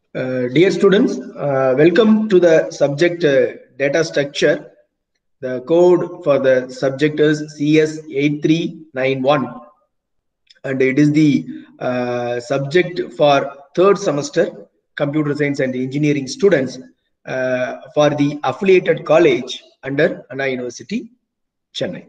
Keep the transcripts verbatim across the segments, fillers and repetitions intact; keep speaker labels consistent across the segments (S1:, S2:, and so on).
S1: Uh, dear students, uh, welcome to the subject uh, data structure. The code for the subject is C S eight three nine one, and it is the uh, subject for third semester computer science and engineering students uh, for the affiliated college under Anna University, Chennai.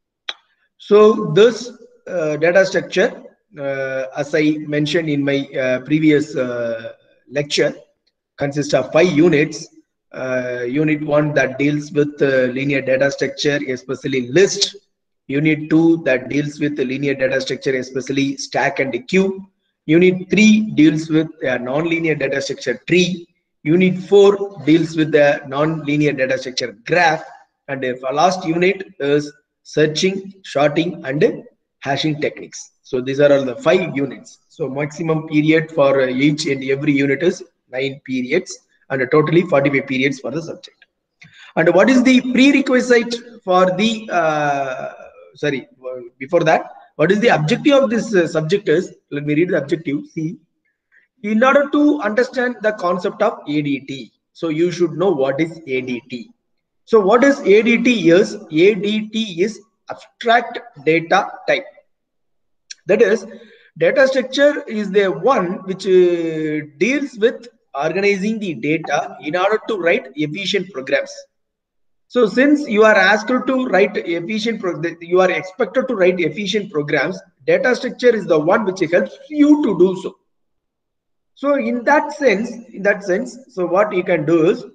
S1: So this uh, data structure, uh, as I mentioned in my uh, previous uh, lecture, consists of five units. Uh, unit one that deals with uh, linear data structure, especially list. Unit two that deals with the linear data structure, especially stack and queue. Unit three deals with a non-linear data structure tree. Unit four deals with the non-linear data structure graph. And the last unit is searching, sorting, and hashing techniques. So these are all the five units. So maximum period for each and every unit is nine periods, and totally forty-five periods for the subject. And what is the prerequisite for the uh, sorry before that, what is the objective of this uh, subject is, let me read the objective. See, in order to understand the concept of A D T, so you should know what is A D T. So what is A D T is? A D T is abstract data type. That is, data structure is the one which uh, deals with organizing the data in order to write efficient programs. So since you are asked to write efficient, you are expected to write efficient programs, data structure is the one which helps you to do so. So in that sense, in that sense, so what you can do is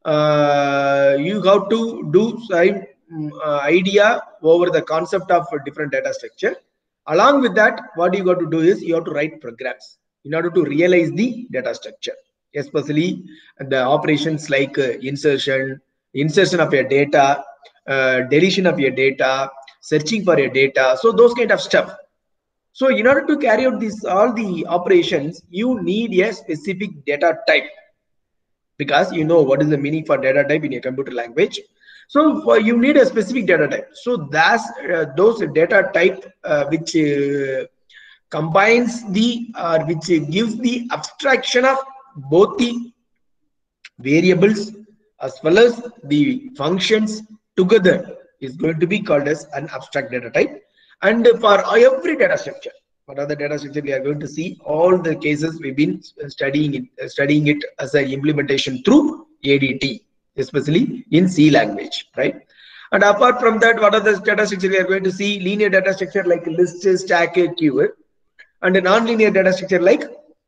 S1: uh, you have to do some uh, idea over the concept of a different data structure. Along with that, what you got to do is you have to write programs in order to realize the data structure, especially the operations like uh, insertion, insertion of your data, uh, deletion of your data, searching for your data. So those kind of stuff. So in order to carry out this all the operations, you need a specific data type, because you know what is the meaning for data type in a computer language. So for, you need a specific data type. So that's uh, those data type uh, which uh, combines the or uh, which gives the abstraction of both the variables as well as the functions together is going to be called as an abstract data type. And for every data structure, what are the data structure we are going to see, all the cases we've been studying it, studying it as an implementation through A D T, especially in C language, right? And apart from that, what are the data structure we are going to see? Linear data structure like list, stack, queue, and a non-linear data structure like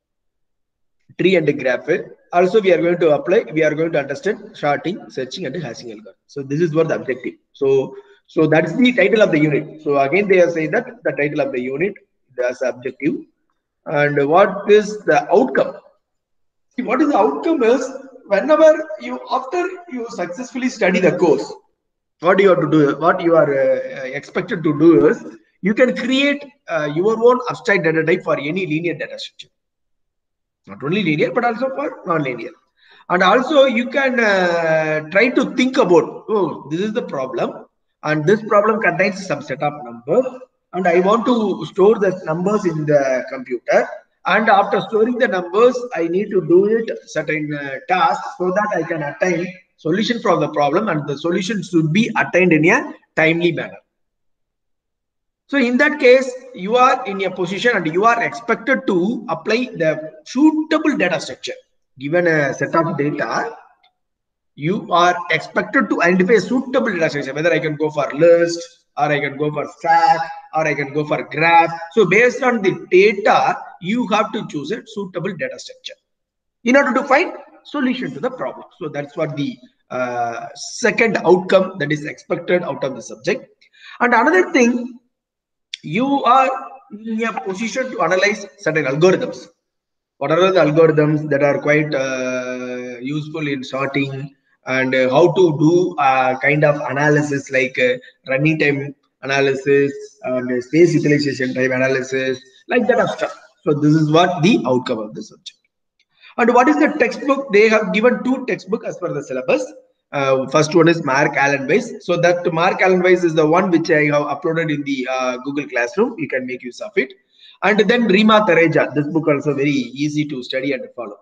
S1: tree and graph. Also we are going to apply, we are going to understand sorting, searching, and hashing algorithm. So this is what the objective. So so that's the title of the unit. So again they are saying that the title of the unit as objective. And what is the outcome? See, what is the outcome is, whenever you, after you successfully study the course, what you have to do, what you are uh, expected to do is, you can create uh, your own abstract data type for any linear data structure. Not only linear, but also for non-linear. And also you can uh, try to think about, oh, this is the problem, and this problem contains some set of numbers, and I want to store the numbers in the computer. And after storing the numbers, I need to do it certain uh, tasks so that I can attain solution from the problem, and the solution should be attained in a timely manner. So in that case, you are in a position and you are expected to apply the suitable data structure. Given a set of data, you are expected to identify a suitable data structure, whether I can go for list, or I can go for stack, or I can go for graph. So based on the data, you have to choose a suitable data structure in order to find solution to the problem. So that's what the uh, second outcome that is expected out of the subject. And another thing, you are in a position to analyze certain algorithms. What are the algorithms that are quite uh, useful in sorting, and uh, how to do a kind of analysis like uh, running time analysis and space utilization time analysis, like that of stuff. So this is what the outcome of the subject. And what is the textbook? They have given two textbooks as per the syllabus. Uh, first one is Mark Allen Weiss. So that Mark Allen Weiss is the one which I have uploaded in the uh, Google Classroom. You can make use of it. And then Rima Tareja. This book also very easy to study and follow.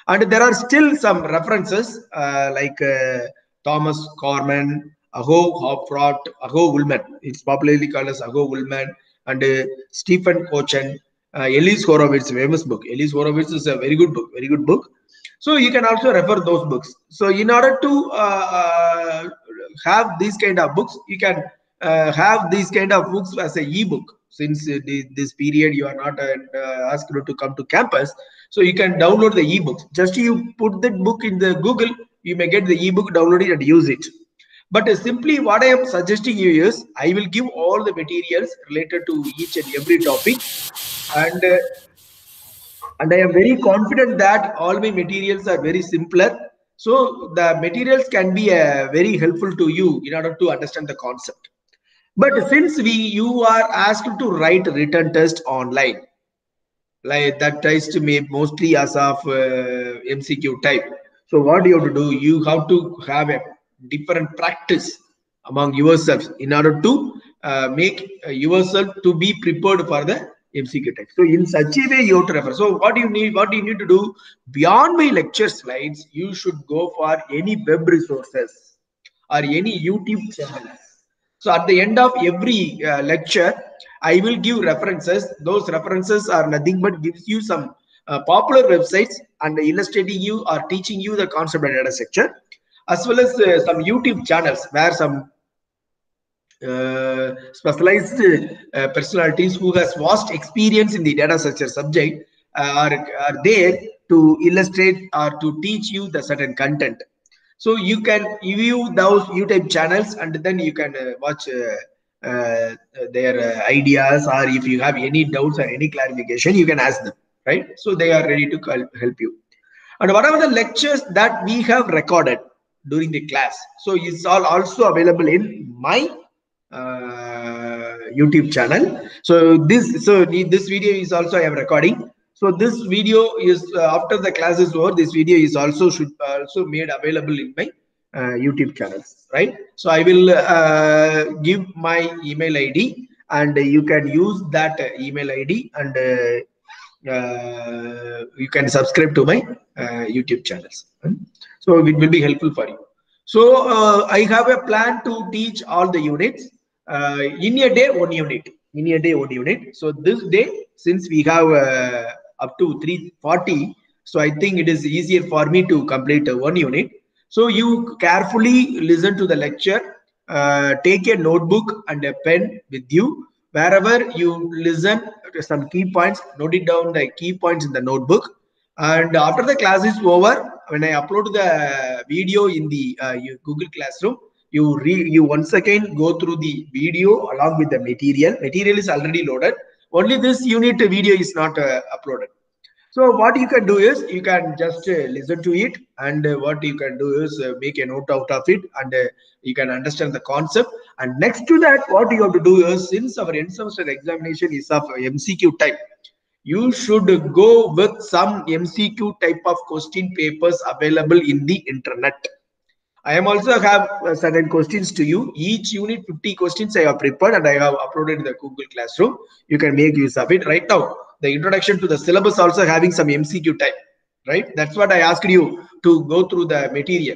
S1: And there are still some references uh, like uh, Thomas Corman, Aho Hopfrot, Aho Woolman. It's popularly called as Aho Woolman, and uh, Stephen Kochen, uh, Elise Horowitz, famous book. Elise Horowitz is a very good book, very good book. So you can also refer those books. So in order to uh, uh, have these kind of books, you can uh, have these kind of books as a e-book. Since uh, the, this period you are not uh, asked to come to campus, so you can download the e-books. Just you put that book in the Google, you may get the e-book, download it and use it. But uh, simply what I am suggesting you is, I will give all the materials related to each and every topic, and uh, and I am very confident that all my materials are very simpler. So the materials can be uh, very helpful to you in order to understand the concept. But since we you are asked to write written test online, like that tries to be mostly as of uh, M C Q type. So what you have to do, you have to have a different practice among yourselves in order to uh, make uh, yourself to be prepared for the M C Q type. So in such a way you have to refer. So what do you need? What do you need to do? Beyond my lecture slides, you should go for any web resources or any YouTube channels. So at the end of every uh, lecture, I will give references. Those references are nothing but gives you some uh, popular websites and illustrating you or teaching you the concept of data structure, as well as uh, some YouTube channels where some uh, specialized uh, personalities who has vast experience in the data structure subject uh, are, are there to illustrate or to teach you the certain content. So you can view those YouTube channels and then you can uh, watch uh, uh, their uh, ideas, or if you have any doubts or any clarification, you can ask them, right? So they are ready to help you. And whatever the lectures that we have recorded during the class, so it's all also available in my uh, YouTube channel. So this so this video is also I am recording. So this video is uh, after the class is over, this video is also should also made available in my uh, YouTube channels, right? So I will uh, give my email I D and you can use that email I D, and uh, uh, you can subscribe to my uh, YouTube channels. So it will be helpful for you. So uh, I have a plan to teach all the units uh, in a day, one unit. In a day, one unit. So this day, since we have uh, up to three forty, so I think it is easier for me to complete uh, one unit. So you carefully listen to the lecture, uh, take a notebook and a pen with you. Wherever you listen to some key points, note it down the key points in the notebook. And after the class is over, when I upload the video in the uh, Google Classroom, you re you once again go through the video along with the material. Material is already loaded. Only this unit video is not uh, uploaded. So what you can do is you can just uh, listen to it, and uh, what you can do is uh, make a note out of it, and uh, you can understand the concept. And next to that, what you have to do is, since our end semester examination is of M C Q type, you should go with some M C Q type of question papers available in the internet. I am also have uh, certain questions to you. Each unit fifty questions I have prepared and I have uploaded in the Google Classroom. You can make use of it. Right now, the introduction to the syllabus also having some M C Q type, right? That's what I asked you to go through the material.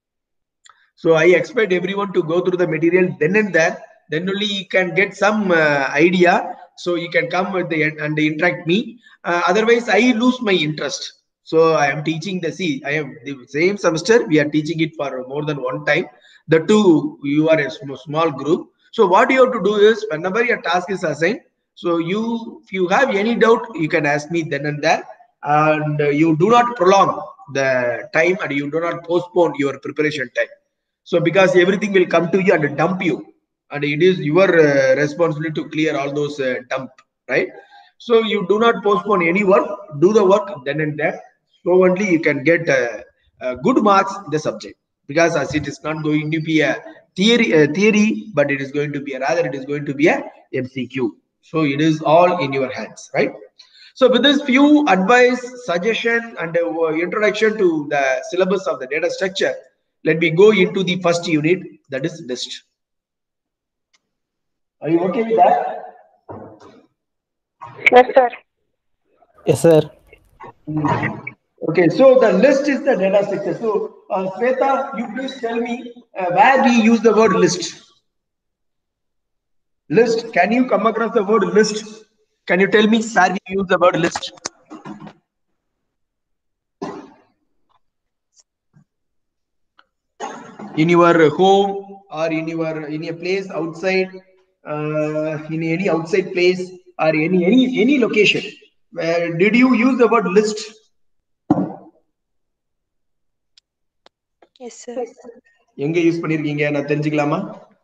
S1: So I expect everyone to go through the material then and there. Then only you can get some uh, idea. So you can come with the and interact me. Uh, otherwise, I lose my interest. So I am teaching the C. I am the same semester. We are teaching it for more than one time. The two, you are a small group. So what you have to do is, whenever your task is assigned, so you, if you have any doubt, you can ask me then and there. And you do not prolong the time, and you do not postpone your preparation time. So because everything will come to you and dump you, and it is your uh, responsibility to clear all those uh, dump, right? So you do not postpone any work, do the work then and there. So only you can get uh, uh, good marks in the subject, because as it is not going to be a theory, uh, theory, but it is going to be a, rather it is going to be a M C Q. So it is all in your hands, right? So with this few advice, suggestion, and uh, introduction to the syllabus of the data structure, let me go into the first unit, that is list. Are you okay with that?
S2: Yes, sir.
S3: Yes, sir.
S1: Okay, so the list is the data structure. So, uh, Sweta, you please tell me uh, where we use the word list. List. Can you come across the word list? Can you tell me where we use the word list? In your home or in your in a place outside, uh, in any outside place or any any any location, where did you use the word list?
S2: Yes, sir.
S1: எங்க use பண்ணிருக்கீங்க நான் தெரிஞ்சுக்கலாமா?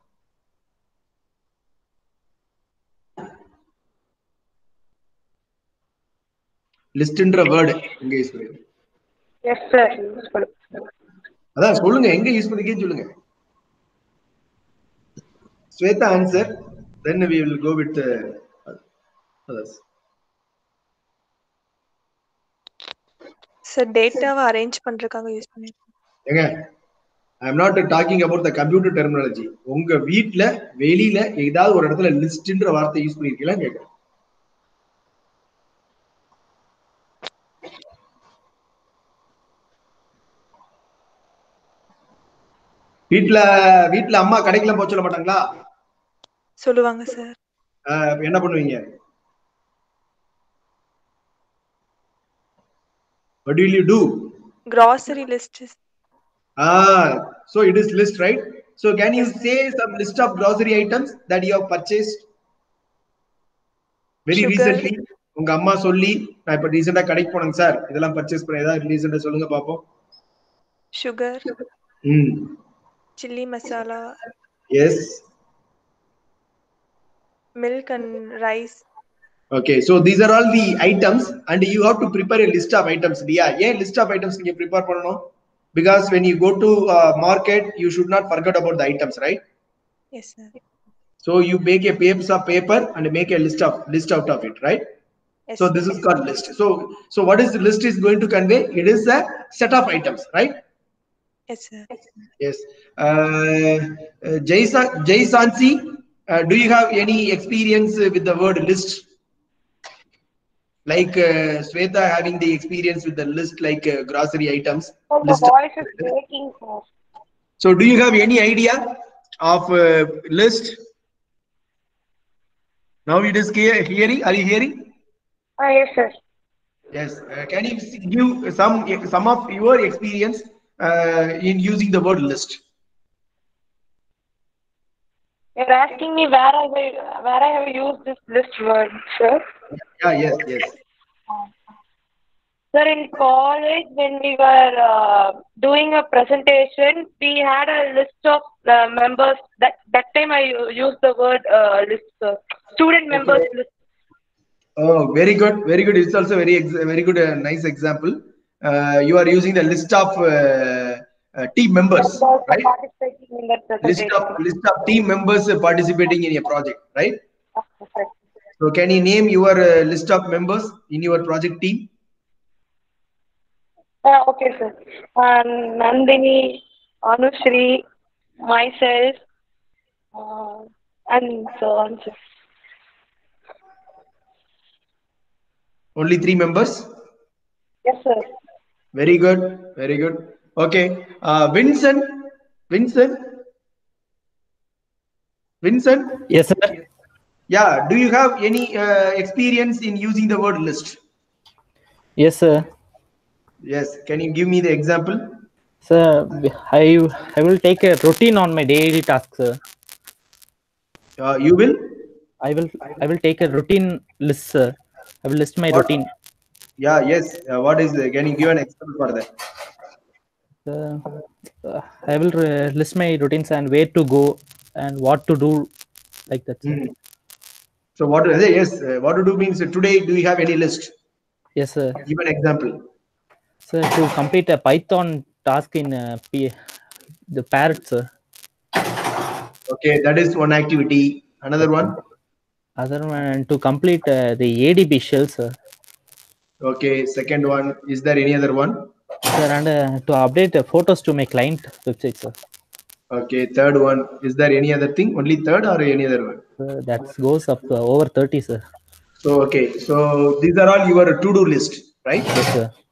S1: லிஸ்ட்ன்ற word எங்க use பண்ணிருக்கீங்க?
S2: Yes, sir.
S1: அதான் சொல்லுங்க, எங்க யூஸ் பண்ணிருக்கீங்கன்னு சொல்லுங்க. Sweta answer, then we will go with uh, others.
S2: Sir, data arrange பண்றதுக்காக யூஸ் பண்ணிருக்கோம்.
S1: ஏங்க, I am not talking about the computer terminology. உங்க வீட்ல வெளியில ஏதாவது ஒரு இடத்துல லிஸ்ட்ன்ற வார்த்தை யூஸ் பண்ணிருக்கீங்களா கேக்குறேன். வீட்ல வீட்ல அம்மா கடைக்குள்ள போக சொல்ல மாட்டாங்களா?
S2: சொல்லுவாங்க சார்.
S1: என்ன பண்ணுவீங்க? What will you do?
S2: Grocery list.
S1: Ah, so it is list, right? So can you say some list of grocery items that you have purchased very
S2: Sugar.
S1: recently? உங்க அம்மா சொல்லி நான் இப்ப ரீசெண்டா கடைக்கு போனேங்க சார், இதெல்லாம் பர்ச்சேஸ் பண்ண ஏதாவது ரீசெண்டா சொல்லுங்க பாப்போம்.
S2: Sugar.
S1: ம்.
S2: Chili masala.
S1: Yes.
S2: Milk and rice.
S1: Okay, so these are all the items and you have to prepare a list of items. Yeah, yeah, list of items you prepare பண்ணனும். Because when you go to uh, market, you should not forget about the items, right?
S2: Yes, sir.
S1: So you make a piece of paper and make a list of list out of it, right?
S2: Yes,
S1: so
S2: sir.
S1: this is called list. So so what is the list is going to convey? It is a set of items, right?
S2: Yes, sir.
S1: Yes. Uh, uh, Jaysa, Jaysansi, uh, do you have any experience with the word list? Like uh, Sweta having the experience with the list, like uh, grocery items.
S3: Oh, the voice is breaking, sir.
S1: So do you have any idea of uh, list? Now it is hearing. Are you hearing?
S3: Ah, yes, sir.
S1: Yes. Uh, can you give some some of your experience uh, in using the word list?
S3: You're asking me where I where I have used this list word, sir.
S1: Yeah. Yes. Yes.
S3: Sir, in college, when we were uh, doing a presentation, we had a list of uh, members. That that time I used the word uh, list, sir. Student members
S1: Okay.
S3: list.
S1: Oh, very good, very good. It's also very very good, uh, nice example. Uh, you are using the list of uh, uh, team members, right?
S3: Participating in that presentation.
S1: List of list of team members participating in a project, right?
S3: Okay.
S1: So, can you name your uh, list of members in your project team?
S3: Uh, okay, sir. Um, Nandini, Anushri, myself, uh, and so on, sir.
S1: Only three members?
S3: Yes, sir.
S1: Very good, very good. Okay, uh, Vincent, Vincent, Vincent.
S4: Yes, sir.
S1: Yeah, do you have any uh, experience in using the word list?
S4: Yes, sir.
S1: Yes, can you give me the example?
S4: Sir, I I will take a routine on my daily task, sir.
S1: Uh, you will?
S4: I will I will take a routine list, sir. I will list my
S1: what?
S4: routine.
S1: Yeah, yes. Uh, what is the, can you give an example for that?
S4: Uh, uh, I will uh, list my routines and where to go and what to do, like that, sir.
S1: Mm. So what? Yes, uh, what to do means uh, today. Do you have any list?
S4: Yes, sir.
S1: Give an example.
S4: Sir, to complete a Python task in uh, P the Parrot, sir.
S1: Okay, that is one activity. Another one.
S4: Other one to complete uh, the A D B shell, sir.
S1: Okay, second one. Is there any other one?
S4: Sir, and uh, to update the photos to my client website, sir.
S1: Okay, third one. Is there any other thing? Only third or any other one?
S4: Sir, that goes up to over thirty, sir.
S1: So okay, so these are all your to-do list, right?
S4: Yes, sir.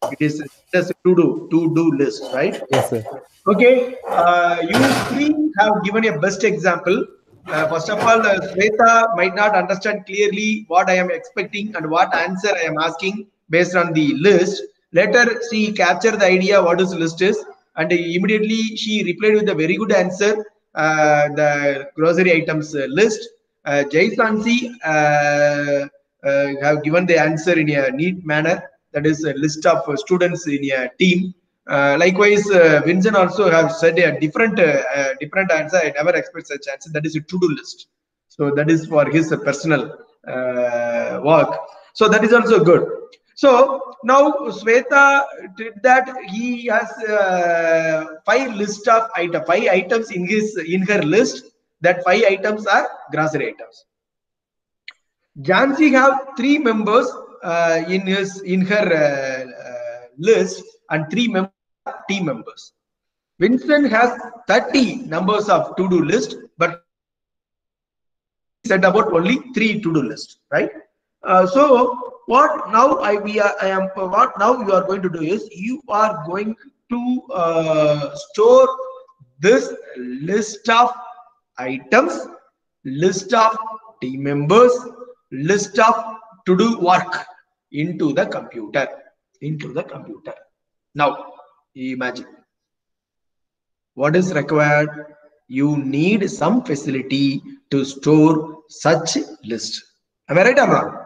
S1: It is just a to do to do list, right?
S4: Yes, sir.
S1: Okay, uh, you three have given a best example. Uh, first of all, uh, Sweta might not understand clearly what I am expecting and what answer I am asking based on the list. Later, she captured the idea what this list is, and immediately she replied with a very good answer. Uh, the grocery items uh, list. Uh, Jaisansi uh, uh, have given the answer in a neat manner. That is a list of uh, students in a team. Uh, likewise, uh, Vincent also have said a different uh, uh, different answer. I never expect such answer. That is a to-do list. So that is for his uh, personal uh, work. So that is also good. So now Sweta did that. He has uh, five list of item, five items in his in her list. That five items are grocery items. Jansi have three members uh, in his in her uh, uh, list, and three members are team members. Vincent has thirty numbers of to-do list, but said about only three to-do list, right? Uh, so what now I we are I am what now you are going to do is you are going to uh, store this list of items, list of team members, list of to do work into the computer, into the computer. Now imagine what is required. You need some facility to store such list. Am I right or wrong?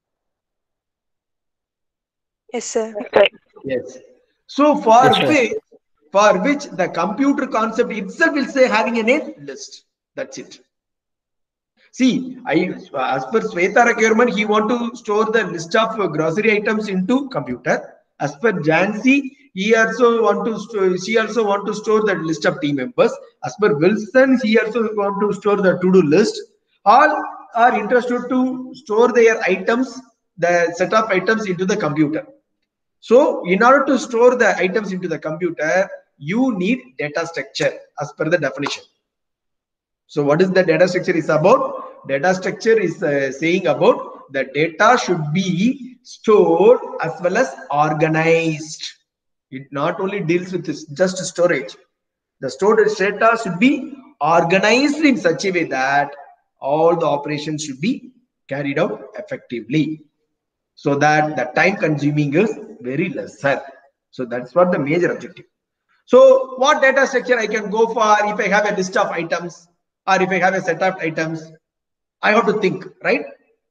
S2: Yes, sir.
S1: Yes. So for
S4: Yes, sir.
S1: which for which the computer concept itself will say having a name list. That's it. See, I as per Sweta requirement, he want to store the list of grocery items into computer. As per Jansi, he also want to store, she also want to store the list of team members. As per Wilson, he also want to store the to-do list. All are interested to store their items, the set of items into the computer. So in order to store the items into the computer, you need data structure as per the definition. So what is the data structure is about? Data structure is uh, saying about the data should be stored as well as organized. It not only deals with this, just storage. The stored data should be organized in such a way that all the operations should be carried out effectively, so that the time consuming is very lesser. So that's what the major objective. So what data structure I can go for if I have a list of items or if I have a set of items? I have to think, right?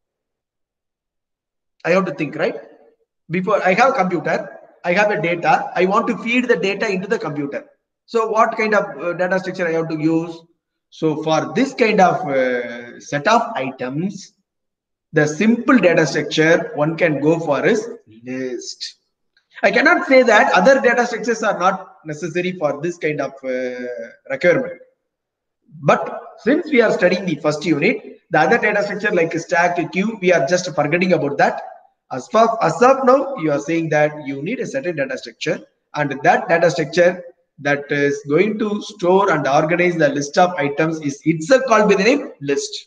S1: I have to think, right? Before I have a computer, I have a data, I want to feed the data into the computer. So what kind of uh, data structure I have to use? So for this kind of uh, set of items, the simple data structure one can go for is list. I cannot say that other data structures are not necessary for this kind of uh, requirement. But since we are studying the first unit, the other data structure like stack, queue, we are just forgetting about that. As far as of now, you are saying that you need a certain data structure, and that data structure that is going to store and organize the list of items is itself called by the name list.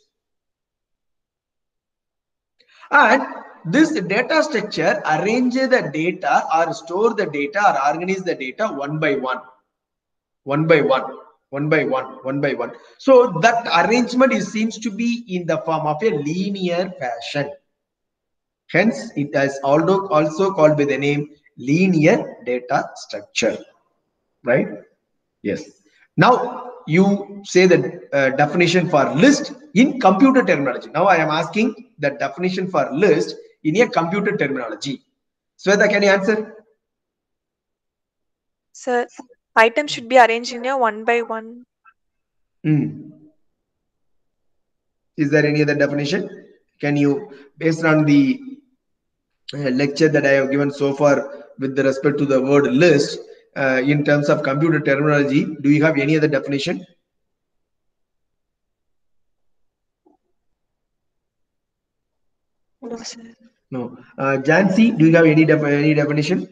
S1: And this data structure arranges the data or store the data or organize the data one by one, one by one, one by one, one by one. So that arrangement is, seems to be in the form of a linear fashion. Hence, it is also also called by the name linear data structure, right? Yes. Now you say the uh, definition for list in computer terminology. Now I am asking the definition for list in a computer terminology. Sweta, can you answer?
S2: Sir, items should be arranged in a one by one.
S1: Hmm. Is there any other definition? Can you, based on the uh, lecture that I have given so far with respect to the word list, uh, in terms of computer terminology, do you have any other definition?
S2: No, sir.
S1: No. Uh, Jansi, do you have any, def any definition?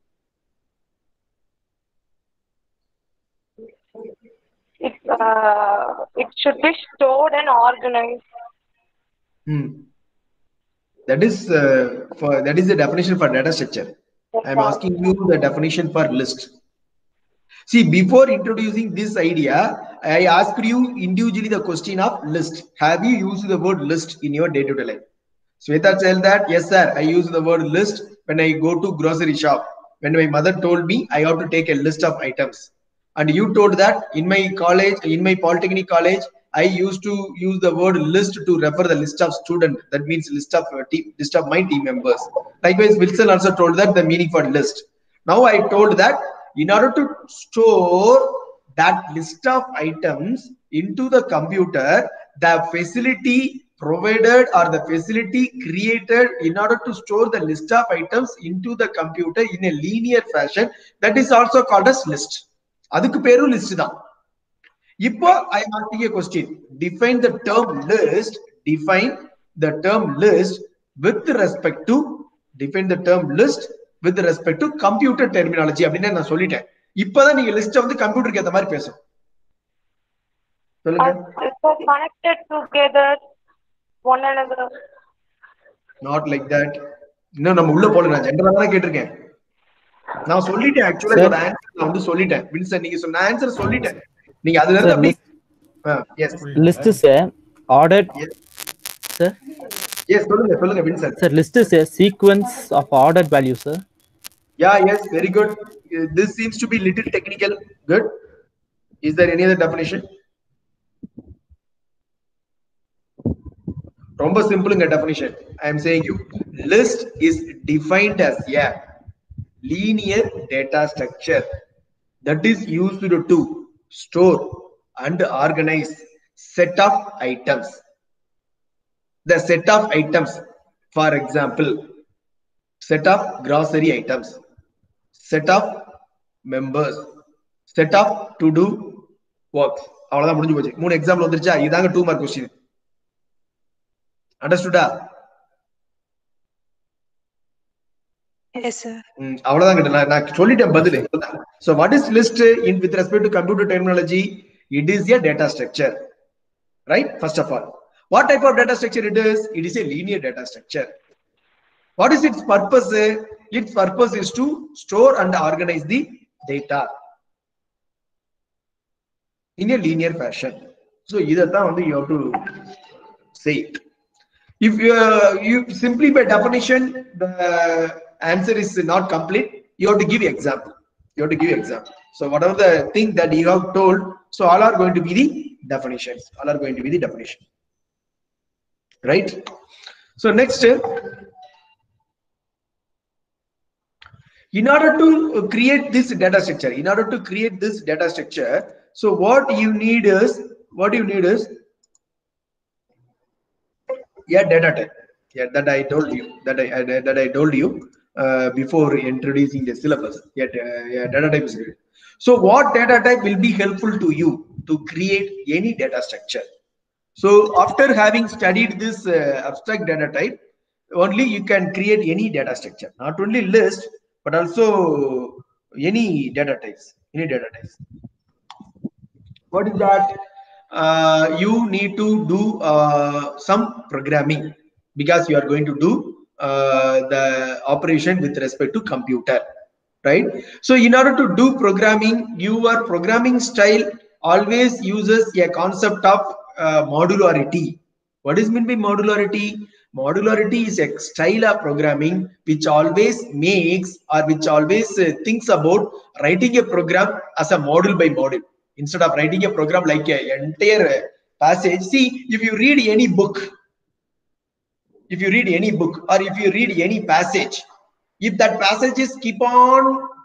S3: It, uh, it should be stored and organized.
S1: Hmm. That is uh, for that is the definition for data structure. I'm asking you the definition for list. See, before introducing this idea, I asked you individually the question of list. Have you used the word list in your day-to-day life? Sweta said that, yes, sir, I use the word list when I go to grocery shop. When my mother told me I have to take a list of items. And you told that in my college, in my polytechnic college, I used to use the word list to refer the list of students. That means list of uh, team, list of my team members. Likewise, Wilson also told that the meaning for list. Now I told that in order to store that list of items into the computer, the facility provided or the facility created in order to store the list of items into the computer in a linear fashion, that is also called as list. Adukku peru list da. Now I am asking a question. Define the term list. Define the term list with respect to define the term list with respect to computer terminology. அப்படினே நான் சொல்லிட்டேன். இப்போதான் நீங்க list வந்து கம்ப்யூட்டருக்கு ஏத்த மாதிரி பேசணும். சொல்லுங்க.
S3: Connected together one another.
S1: Not like that. இன்னும் நம்ம உள்ள போல நான் ஜெனரலா தான் கேட்டிருக்கேன். நான் சொல்லிட்டேன் एक्चुअली ஒரு ஆன்சர் நான் வந்து சொல்லிட்டேன். வின்சன் நீங்க சொன்ன ஆன்சர் சொல்லிட்டேன். நீங்க அதுல இருந்து அப்படி yes
S4: list is a ordered sir
S1: yes சொல்லுங்க சொல்லுங்க Vinson
S4: sir list is a sequence of ordered values sir.
S1: Yeah, yes, very good. This seems to be little technical. Good. Is there any other definition? Romba simple in the definition. I am saying you list is defined as a linear data structure that is used to store and organize set of items. The set of items, for example, set of grocery items, set of members, set of to do works. அவ்வளவுதான் முடிஞ்சு போச்சு. மூணு example வந்துருச்சா? இதாங்க two mark question. அண்டர்ஸ்டுடா?
S2: Yes sir.
S1: அவ்வளவுதான் கிட்ட நான் சொல்லிட்டேன் பதில். So what is list in with respect to computer terminology? It is a data structure. Right? First of all, what type of data structure it is? It is a linear data structure. What is its purpose? Its purpose is to store and organize the data in a linear fashion. So either you have to say it. If you, uh, you simply by definition the answer is not complete, you have to give example. You have to give example. So whatever the thing that you have told, so all are going to be the definitions. All are going to be the definition. Right? So next, in order to create this data structure, in order to create this data structure, so what you need is, what you need is, yeah, data type. Yeah, that I told you, that I, I that I told you uh, before introducing the syllabus. Yeah, uh, yeah, data type is good. So what data type will be helpful to you to create any data structure? So after having studied this uh, abstract data type, only you can create any data structure, not only list, but also any data types, any data types. What is that? Uh, you need to do uh, some programming because you are going to do uh, the operation with respect to computer, right? So in order to do programming, your programming style always uses a concept of uh, modularity. What is meant by modularity? Modularity is a style of programming which always makes or which always uh, thinks about writing a program as a module by module instead of writing a program like an entire passage. See, if you read any book, if you read any book or if you read any passage, if that passages keep on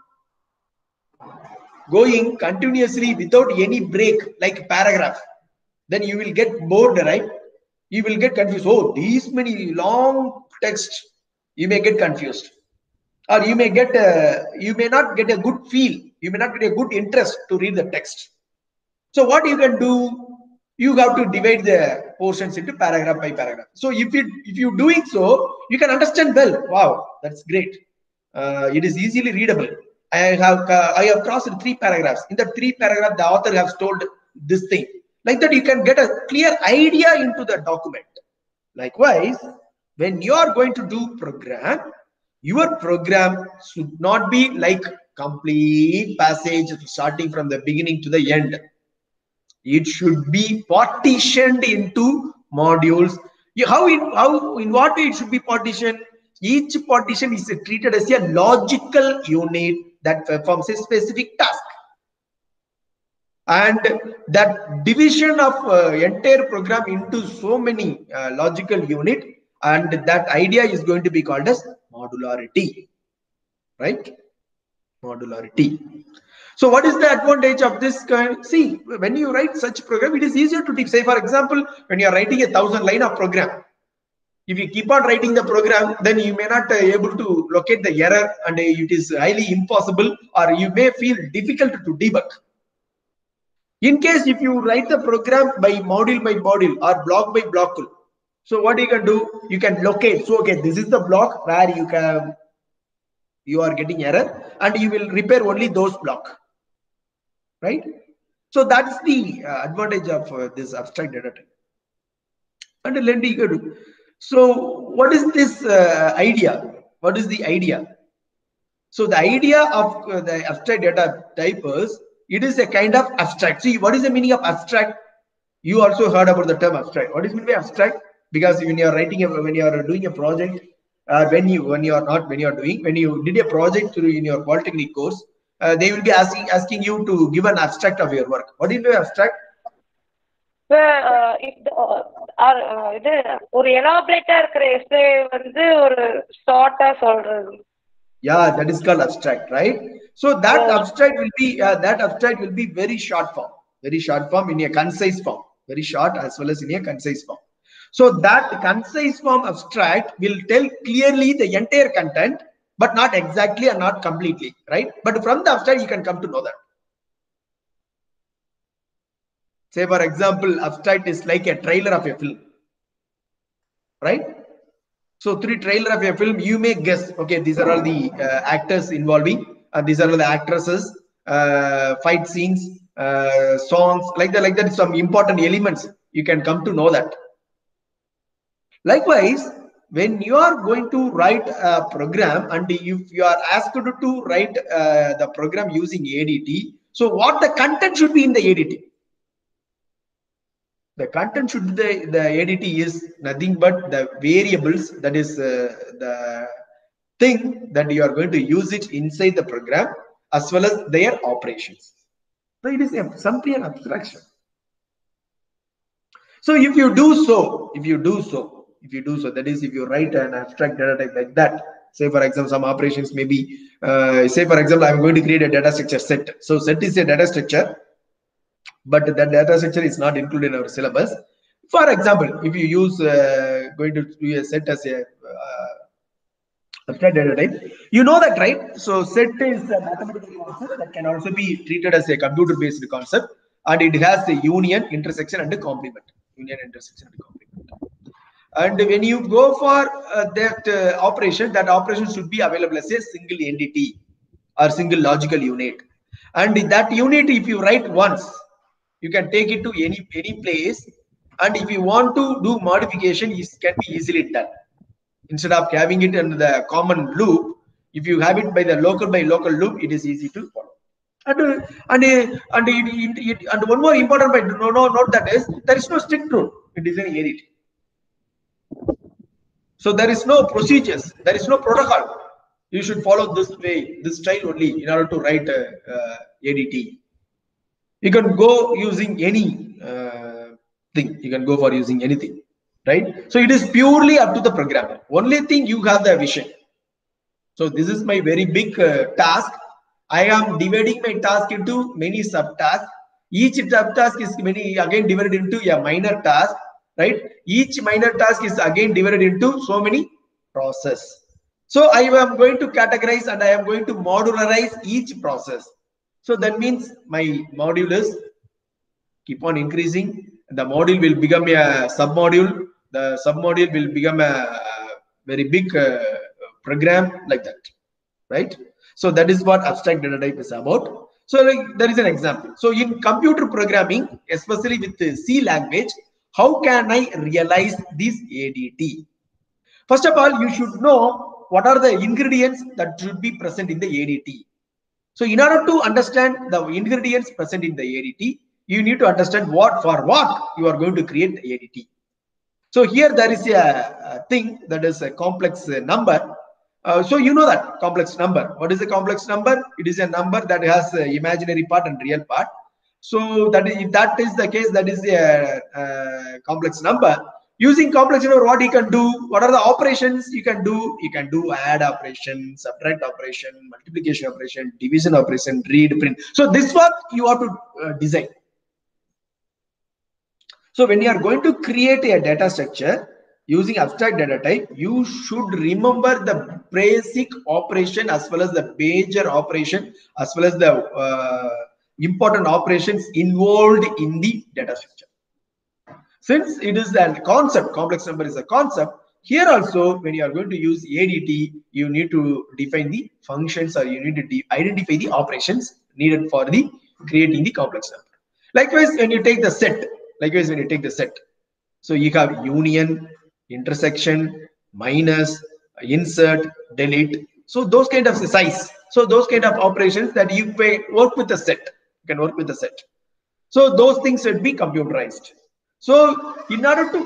S1: going continuously without any break like paragraph, then you will get bored, right? You will get confused. Oh, these many long text, you may get confused, or you may get a, you may not get a good feel, you may not get a good interest to read the text. So what you can do, you have to divide the portions into paragraph by paragraph. So if you if you doing so, you can understand well. Wow, that's great. Uh, it is easily readable. I have uh, I have crossed three paragraphs. In the three paragraphs, the author has told this thing. Like that, you can get a clear idea into the document. Likewise, when you are going to do program, Your program should not be like complete passage starting from the beginning to the end. It should be partitioned into modules. You, how in how in what way it should be partitioned? Each partition is treated as a logical unit that performs a specific task, and that division of uh, entire program into so many uh, logical unit, and that idea is going to be called as modularity, right? Modularity. So what is the advantage of this kind? See, when you write such program, it is easier to teach. Say, for example, when you are writing a thousand line of program, if you keep on writing the program, then you may not uh, able to locate the error, and uh, it is highly impossible, or you may feel difficult to debug. In case if you write the program by module by module or block by block, so what you can do, you can locate. So okay, this is the block where you can you are getting error, and you will repair only those block, right? So that's the uh, advantage of uh, this abstract data type. And let me go. So what is this uh, idea? What is the idea? So the idea of uh, the abstract data type is, it is a kind of abstract. See, what is the meaning of abstract? You also heard about the term abstract. What is meant by abstract? Because when you are writing, a, when you are doing a project, uh, when you when you are not when you are doing when you did a project through in your polytechnic course, uh, they will be asking asking you to give an abstract of your work. What is the abstract?
S3: So, uh, if the uh, இது ஒரு elaborator இருக்கிற essay வந்து ஒரு short-ஆ சொல்றது.
S1: Yeah, that is called abstract, right? So that oh. abstract will be uh, that abstract will be very short form, very short form in a concise form, very short as well as in a concise form. So that concise form abstract will tell clearly the entire content, but not exactly and not completely, right? But from the abstract you can come to know that. Say for example, abstract is like a trailer of a film, right? So through trailer of a film, you may guess, okay, these are all the uh, actors involving, uh, these are all the actresses, uh, fight scenes, uh, songs, like that, like that, some important elements. You can come to know that. Likewise, when you are going to write a program, and if you are asked to write uh, the program using A D T, so what the content should be in the A D T? The content should be the, the A D T is nothing but the variables, that is uh, the thing that you are going to use it inside the program, as well as their operations. So it is a, simply an abstraction. So if you do so, if you do so, if you do so, that is if you write an abstract data type like that, say for example, some operations may be, uh, say for example, I'm going to create a data structure set. So set is a data structure, but that data structure is not included in our syllabus. For example, if you use uh, going to do a set as a uh, abstract data type, you know that, right? So set is a mathematical concept that can also be treated as a computer based concept, and it has the union, intersection, and a complement. Union, intersection, and complement. And when you go for uh, that uh, operation, that operation should be available as a single entity or single logical unit. And that unit, if you write once, you can take it to any any place, and if you want to do modification, it can be easily done. Instead of having it in the common loop, if you have it by the local by local loop, it is easy to follow. And and and, it, it, it, and one more important point to no, note that is, there is no strict rule in designing A D T. So there is no procedures, there is no protocol. You should follow this way, this style only in order to write uh, uh, A D T. You can go using any uh, thing. You can go for using anything, right? So it is purely up to the programmer. Only thing, you have the vision. So this is my very big uh, task. I am dividing my task into many subtasks. Each subtask is many again divided into a minor task, right? Each minor task is again divided into so many process. So I am going to categorize and I am going to modularize each process. So that means my module is keep on increasing. The module will become a submodule. The submodule will become a very big uh, program like that, right? So that is what abstract data type is about. So like, there is an example. So in computer programming, especially with the C language, how can I realize this A D T? First of all, you should know what are the ingredients that should be present in the A D T. So in order to understand the ingredients present in the A D T, you need to understand what for what you are going to create the A D T. So here there is a, a thing that is a complex number. Uh, so you know that complex number. What is a complex number? It is a number that has a imaginary part and real part. So that is, if that is the case, that is a, a complex number. Using complex number, what you can do? What are the operations you can do? You can do add operation, subtract operation, multiplication operation, division operation, read, print. So this what you have to uh, design. So when you are going to create a data structure using abstract data type, you should remember the basic operation as well as the major operation as well as the uh, important operations involved in the data structure. Since it is a concept, complex number is a concept, here also when you are going to use A D T, you need to define the functions or you need to identify the operations needed for the creating the complex number. Likewise, when you take the set, likewise when you take the set, so you have union, intersection, minus, insert, delete. So those kind of size. So those kind of operations that you pay, work with the set. You can work with the set. So those things should be computerized. So in order to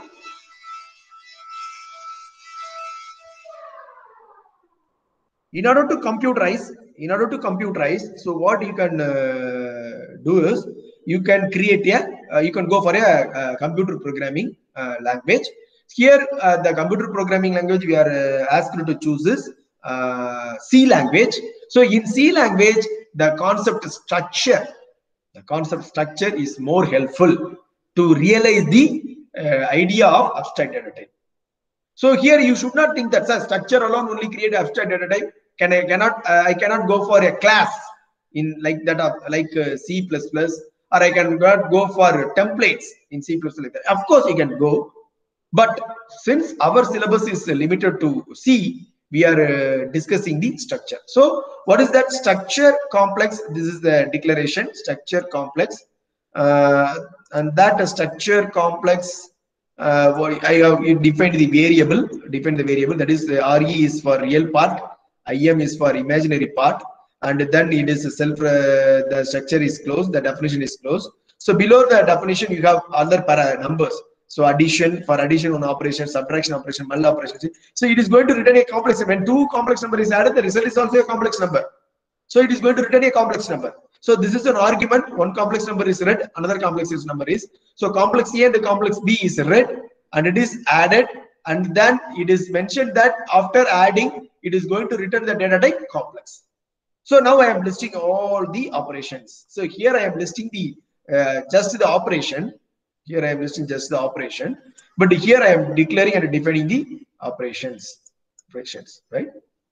S1: in order to computerize, in order to computerize, so what you can uh, do is you can create a, uh, you can go for a, a computer programming uh, language. Here, uh, the computer programming language we are uh, asked to choose is uh, C language. So in C language, the concept structure, the concept structure is more helpful to realize the uh, idea of abstract data type. So here you should not think that the structure alone only create abstract data type. Can I cannot uh, I cannot go for a class in like that of like uh, C plus plus, or I can not go for templates in C plus plus like that. Of course you can go, but since our syllabus is limited to C, we are uh, discussing the structure. So what is that structure complex? This is the declaration structure complex, uh, and that structure complex. Uh, I have defined the variable, defined the variable, that is the R E is for real part, I M is for imaginary part, and then it is self, uh, the structure is closed, the definition is closed. So below the definition, you have other para numbers. So addition, for addition on operation, subtraction operation, multi operation. So it is going to return a complex. When two complex number is added, the result is also a complex number. So it is going to return a complex number. So this is an argument. One complex number is read, another complex number is. So complex A and the complex B is read and it is added, and then it is mentioned that after adding, it is going to return the data type complex. So now I am listing all the operations. So here I am listing the uh, just the operation. Here I am listing just the operation, but here I am declaring and defining the operations. Operations, right?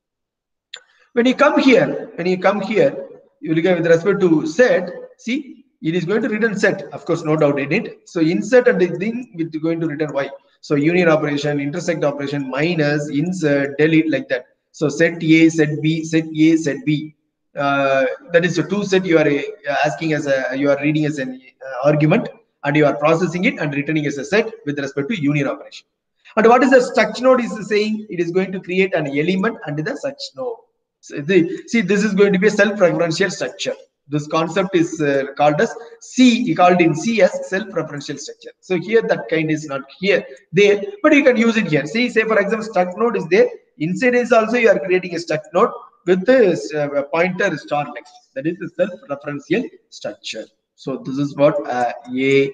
S1: When you come here, when you come here, you look at with respect to set. See, it is going to return set. Of course, no doubt in it. So insert and the thing is going to return Y. So union operation, intersect operation, minus, insert, delete, like that. So set A, set B, set A, set B. Uh, that is the two set you are uh, asking as a, you are reading as an uh, argument, and you are processing it and returning as a set with respect to union operation. And what is the struct node is saying? It is going to create an element under the such node. So the, see, this is going to be a self-referential structure. This concept is uh, called as C, called in C as self-referential structure. So here that kind is not here, there, but you can use it here. See, say for example, struct node is there. Inside is also you are creating a struct node with this uh, pointer star next. That is the self-referential structure. So this is what uh, A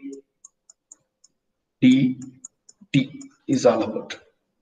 S1: D T is all about.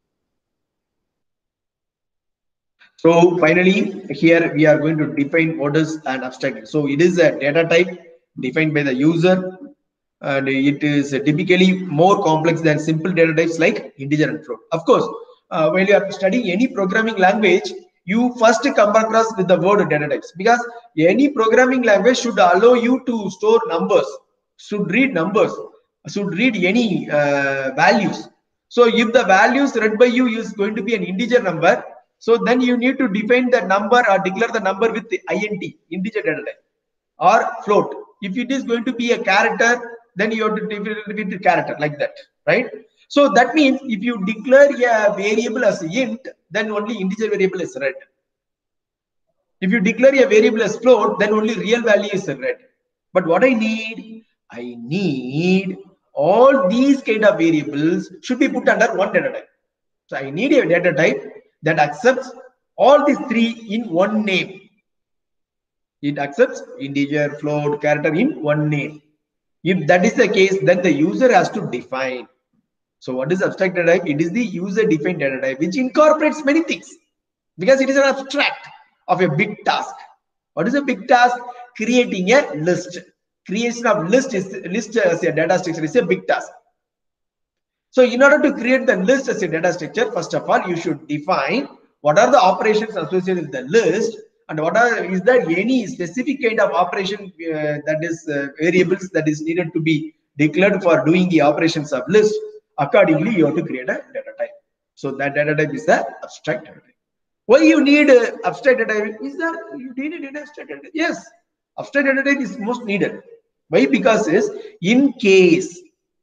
S1: So finally, here we are going to define what is an abstract. So it is a data type defined by the user, and it is typically more complex than simple data types like integer and float. Of course, uh, when you are studying any programming language, you first come across with the word data types, because any programming language should allow you to store numbers, should read numbers, should read any uh, values. So if the values read by you is going to be an integer number, so then you need to define the number or declare the number with the int, integer data type, or float. If it is going to be a character, then you have to define it with the character like that, right? So that means if you declare a variable as int, then only integer variable is read. If you declare a variable as float, then only real value is read. But what I need, I need all these kind of variables should be put under one data type. So I need a data type that accepts all these three in one name. It accepts integer, float, character in one name. If that is the case, then the user has to define. So what is abstract data type? It is the user defined data type, which incorporates many things because it is an abstract of a big task. What is a big task? Creating a list. Creation of list is list as a data structure is a big task. So in order to create the list as a data structure, first of all, you should define what are the operations associated with the list, and what are is there any specific kind of operation uh, that is uh, variables that is needed to be declared for doing the operations of list. Accordingly, you have to create a data type. So that data type is the abstract data type. Why you need uh, abstract data type? Is that you need an abstract data type? Yes, abstract data type is most needed. Why? Because is in case,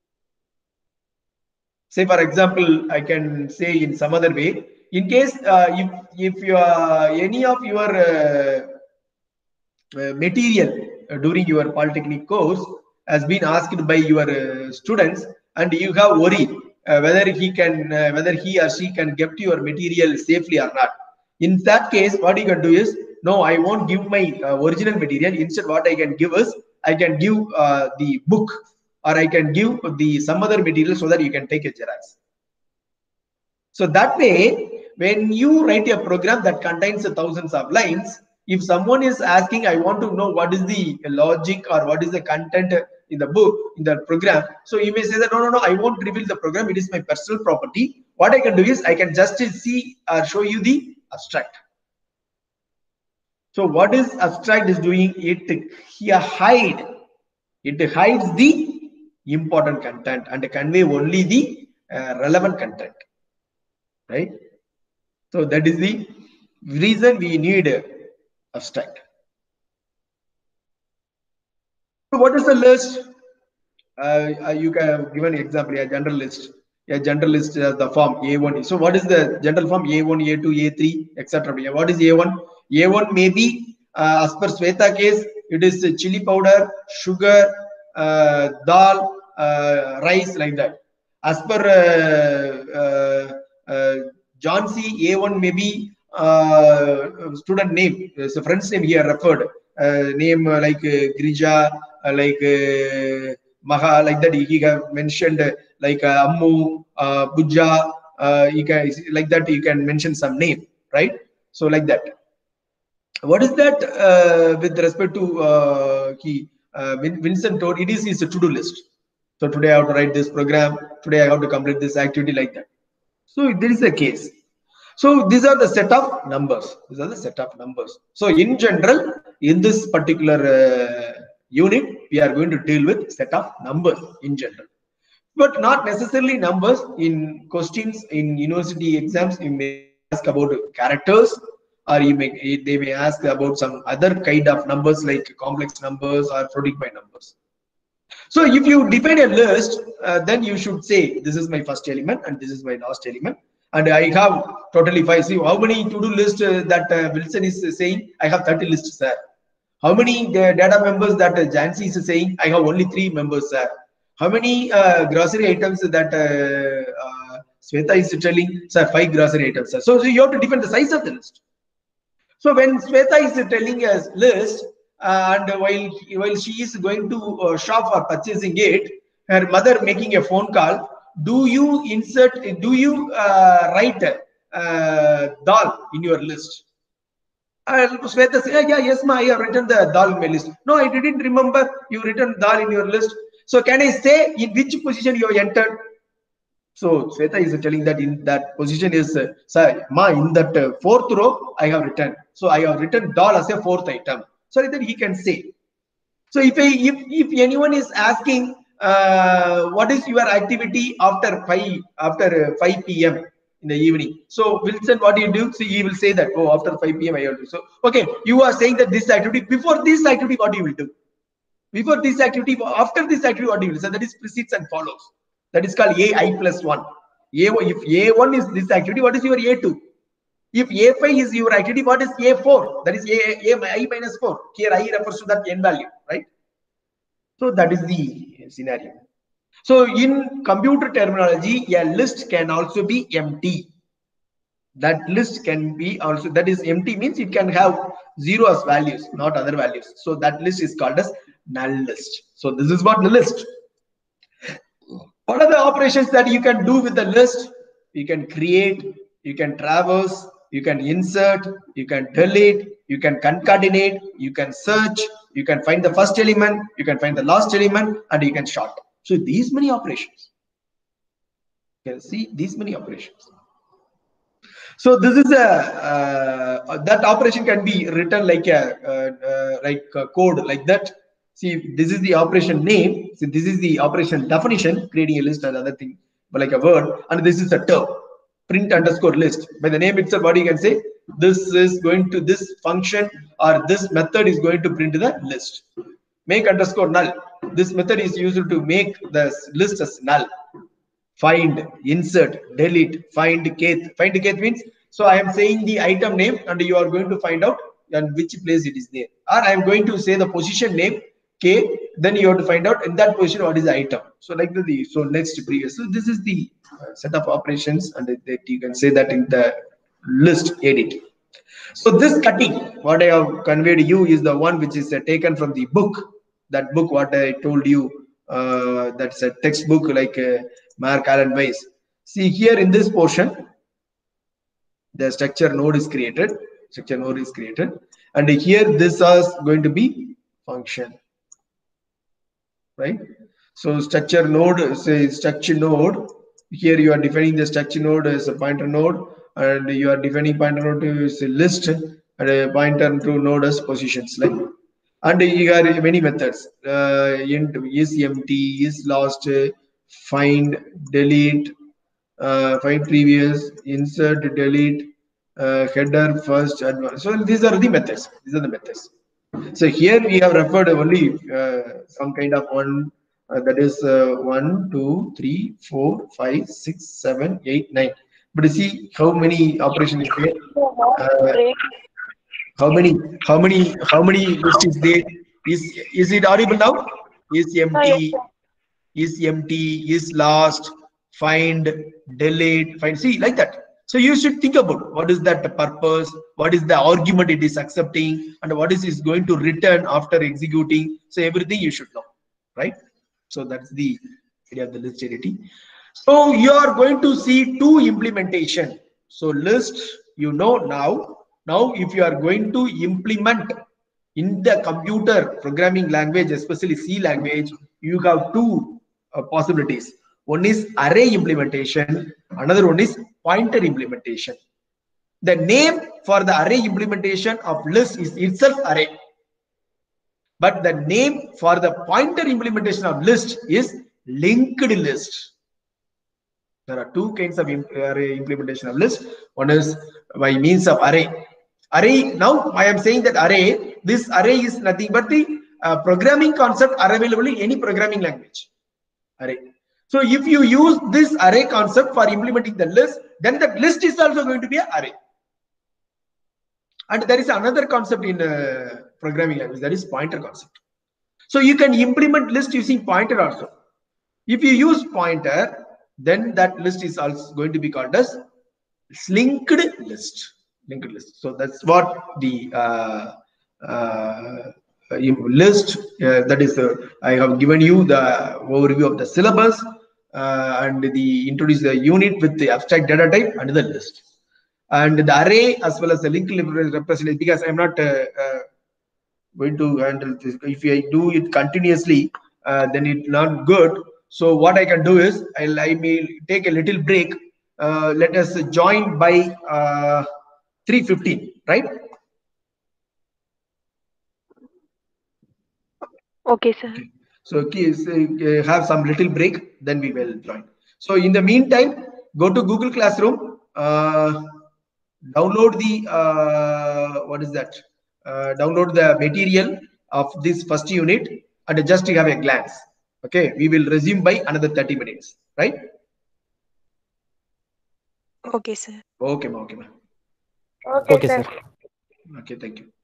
S1: say for example, I can say in some other way, in case uh, if if you uh, any of your uh, uh, material uh, during your polytechnic course has been asked by your uh, students, and you have worry uh, whether he can uh, whether he or she can get your material safely or not. In that case, what you can do is, no, I won't give my uh, original material. Instead, what I can give is I can give uh, the book, or I can give the some other material so that you can take a xerox. So that way, when you write a program that contains thousands of lines, if someone is asking, I want to know what is the logic or what is the content in the book, in the program, so you may say that no, no, no, I won't reveal the program. It is my personal property. What I can do is I can just see or show you the abstract. So what is abstract is doing? It here hide. It hides the important content and convey only the uh, relevant content, right? So that is the reason we need uh, abstract. So what is the list? Uh, you can give an example, a general list. A general list is the form A one. So what is the general form? A one, A two, A three, et cetera. What is A one? A one may be, uh, as per Sweta case, it is chili powder, sugar, uh, dal, uh, rice, like that. As per uh, uh, uh, John C, A one may be uh, student name, it's a friend's name here referred, uh, name uh, like uh, Grija, uh, like uh, Maha, like that. He have mentioned uh, like uh, Ammu, uh, Buja, uh, you can like that. You can mention some name, right? So like that. What is that uh, with respect to uh, he uh, Vincent told? It is his to-do list. So today I have to write this program. Today I have to complete this activity, like that. So there is a case. So these are the set of numbers. These are the set of numbers. So in general, in this particular uh, unit, we are going to deal with set of numbers in general, but not necessarily numbers. In questions in university exams, you may ask about characters, or you may they may ask about some other kind of numbers like complex numbers or floating point numbers. So if you define a list, uh, then you should say this is my first element and this is my last element, and I have totally, if I see how many to-do list uh, that uh, Wilson is uh, saying, I have thirty lists, sir. How many uh, data members that uh, Jancy is saying, I have only three members, sir. How many uh, grocery items that uh, uh, Sweta is telling, sir, five grocery items, sir. So, so you have to define the size of the list. So when Sweta is telling a list, uh, and while while she is going to uh, shop or purchasing it, her mother making a phone call, do you insert, do you uh, write uh, dal in your list? And Sweta says, yeah, yes, ma, I have written the dal in my list. No, I didn't remember you written dal in your list. So can I say in which position you have entered? So Sweta is telling that in that position is, uh, sir, ma, in that uh, fourth row, I have written. So I have written dal as a fourth item. So that he can say. So if, I, if, if anyone is asking, uh, what is your activity after five, after uh, five P M in the evening? So Wilson, what do you do? So he will say that, oh, after five P M I will do. So, okay, you are saying that this activity, before this activity, what you will do? Before this activity, after this activity, what you will do? So that is precedes and follows. That is called A I plus one. A, if A one is this activity, what is your A two? If A five is your identity, what is A four? That is A, A, I minus four. Here I refers to that n value, right? So that is the scenario. So in computer terminology, a list can also be empty. That list can be also, that is empty means it can have zero as values, not other values. So that list is called as null list. So this is what the list. What are the operations that you can do with the list? You can create, you can traverse, you can insert, you can delete, you can concatenate, you can search, you can find the first element, you can find the last element, and you can sort. So these many operations. You can see these many operations. So this is a uh, that operation can be written like a uh, uh, like a code like that. See, this is the operation name. So this is the operation definition, creating a list and other thing, but like a word, and this is a term, print underscore list. By the name itself, what you can say, this is going to this function or this method is going to print the list. Make underscore null. This method is used to make the list as null. Find, insert, delete, find kth. Find kth means, so I am saying the item name and you are going to find out on which place it is there. Or I am going to say the position name k, then you have to find out in that position what is the item. So like the, so next previous. So this is the set of operations, and that you can say that in the list edit. So this cutting, what I have conveyed to you is the one which is uh, taken from the book. That book, what I told you, uh, that's a textbook like uh, Mark Allen Weiss. See here in this portion, the structure node is created. Structure node is created, and here this is going to be function, right? So structure node, say structure node. Here you are defining the structure node as a pointer node, and you are defining pointer node to as a list, and a pointer to node as positions, like. And you have many methods. Uh, int is empty, is lost, find, delete, uh, find previous, insert, delete, uh, header, first, advanced. So these are the methods. These are the methods. So here we have referred only uh, some kind of one. Uh, that is uh, one, two, three, four, five, six, seven, eight, nine. But you see how many operations is there? Uh, how many? How many? How many list is there? Is is it audible now? Is empty? Is empty? Is lost? Find, delete, find. See, like that. So you should think about what is that purpose, what is the argument it is accepting, and what is is going to return after executing. So everything you should know, right? So that's the idea of the list entity. So you are going to see two implementation. So list, you know now. Now if you are going to implement in the computer programming language, especially C language, you have two uh, possibilities. One is array implementation, another one is pointer implementation. The name for the array implementation of list is itself array, but the name for the pointer implementation of list is linked list. There are two kinds of array implementation of list. One is by means of array. Array, now I am saying that array, this array is nothing but the uh, programming concept are available in any programming language. Array. So if you use this array concept for implementing the list, then that list is also going to be an array. And there is another concept in uh, programming language, that is pointer concept. So you can implement list using pointer also. If you use pointer, then that list is also going to be called as linked list. Linked list. So that's what the uh, uh, list, uh, that is, uh, I have given you the overview of the syllabus uh, and the introduce the unit with the abstract data type and the list. And the array as well as the linked representation, because I'm not uh, uh, going to handle this. If I do it continuously, uh, then it's not good. So what I can do is I'll, I may take a little break. Uh, let us join by uh, three fifteen, right?
S2: Okay, sir.
S1: Okay. So uh, have some little break, then we will join. So in the meantime, go to Google Classroom, uh, download the, uh, what is that? Uh, download the material of this first unit and just have a glance. Okay, we will resume by another thirty minutes, right?
S2: Okay, sir.
S1: Okay, ma, okay, ma.
S3: Okay,
S4: Okay,
S3: sir.
S4: sir.
S1: Okay, thank you.